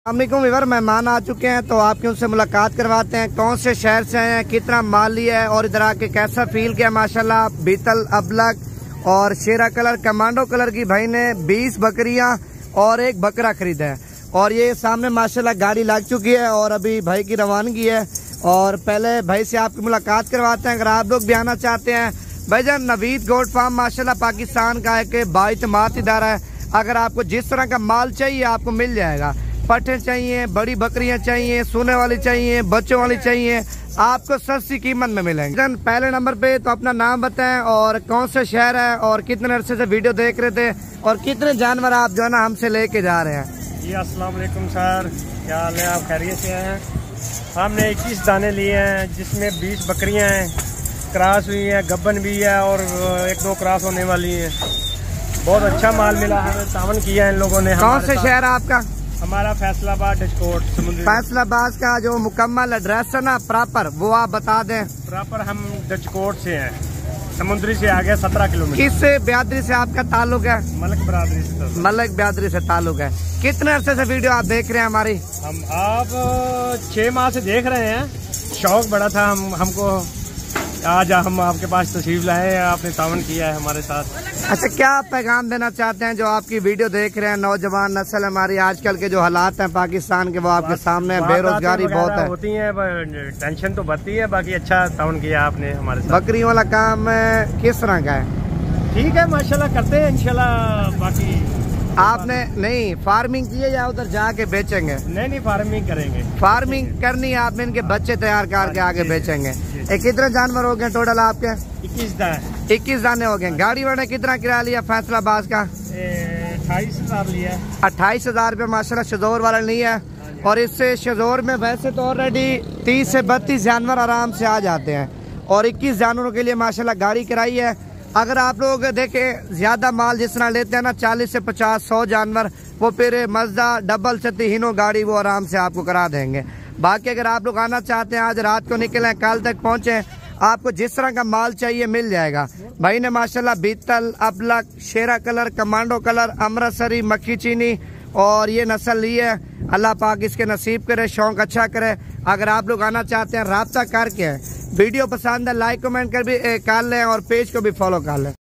अस्सलामुअलैकुम वीवर, मेहमान आ चुके हैं तो आपकी उनसे मुलाकात करवाते हैं। कौन से शहर से हैं, कितना माल लिया है और इधर आके कैसा फील किया। माशाल्लाह बीतल, अबलग और शेरा कलर, कमांडो कलर की भाई ने 20 बकरियां और एक बकरा खरीदा है। और ये सामने माशाल्लाह गाड़ी लग चुकी है और अभी भाई की रवानगी है। और पहले भाई से आपकी मुलाकात करवाते हैं। अगर आप लोग भी आना चाहते हैं, भाईजान नवीद गोट फार्म माशाल्लाह पाकिस्तान का एक बाइतमाद इदारा है। अगर आपको जिस तरह का माल चाहिए आपको मिल जाएगा। पट्टे चाहिए, बड़ी बकरियां चाहिए, सोने वाली चाहिए, बच्चों वाली चाहिए, आपको सस्ती कीमत में मिलेंगे। पहले नंबर पे तो अपना नाम बताएं और कौन सा शहर है और कितने अरसे से वीडियो देख रहे थे और कितने जानवर आप जो है ना हमसे लेके जा रहे हैं। जी अस्सलाम वालेकुम सर, क्या हाल है? आप खैरियत से हैं? हमने 21 दाने लिए हैं जिसमें 20 बकरियां हैं, क्रॉस हुई हैं, गब्बन भी है और 1-2 क्रॉस होने वाली हैं। बहुत अच्छा माल मिला, हमें तावन किया इन लोगों ने। कौन से शहर है आपका? हमारा फैसलाबाद डचकोट समुद्री। फैसलाबाद का जो मुकम्मल एड्रेस है ना प्रॉपर, वो आप बता दें। प्रॉपर हम डचकोट से हैं, समुद्री से आगे 17 किलोमीटर। किस बिरादरी से आपका ताल्लुक है? मलक बिरादरी से। मलक बिरादरी से ताल्लुक है। कितने अरसे से वीडियो आप देख रहे हैं हमारी? आप 6 माह से देख रहे हैं। शौक बड़ा था हमको, आज हम आपके पास तशरीफ लाए, आपने तावन किया है हमारे साथ। अच्छा, क्या आप पैगाम देना चाहते हैं जो आपकी वीडियो देख रहे हैं? नौजवान नस्ल हमारी आजकल के जो हालात हैं पाकिस्तान के, वो आपके सामने है। बेरोजगारी बहुत है, होती है, टेंशन तो बढ़ती है। बाकी अच्छा तावन किया आपने हमारे साथ। बकरियों वाला काम किस तरह का है? ठीक है माशाल्लाह, करते हैं इंशाल्लाह। बाकी आपने नहीं फार्मिंग की है या उधर जाके बेचेंगे? नहीं, फार्मिंग करेंगे। फार्मिंग करनी है आपने, इनके बच्चे तैयार करके आगे बेचेंगे। कितने जानवर हो गए टोटल आपके? 21 दाने हो गए। गाड़ी वाले कितना किराया लिया फैसलाबाद का? 28,000 लिया। 28,000 रुपये माशाल्लाह शजोर वाला नहीं है। और इससे शजोर में वैसे तो ऑलरेडी 30 से 32 जानवर आराम से आ जाते हैं और 21 जानवरों के लिए माशाल्लाह गाड़ी कराई है। अगर आप लोग देखें ज्यादा माल जिस तरह लेते हैं ना, 40 से 50, 100 जानवर, वो फिर मजदा डबल से तीनों गाड़ी वो आराम से आपको करा देंगे। बाकी अगर आप लोग आना चाहते हैं, आज रात को निकलें, कल तक पहुंचे, आपको जिस तरह का माल चाहिए मिल जाएगा। भाई ने माशाल्लाह बीतल, अबलग, शेरा कलर, कमांडो कलर, अमृतसरी, मक्खी चीनी और ये नस्ल ली है। अल्लाह पाक इसके नसीब करे, शौक अच्छा करे। अगर आप लोग आना चाहते हैं, राब्ता करके वीडियो पसंद है लाइक कमेंट कर भी कर लें और पेज को भी फॉलो कर लें।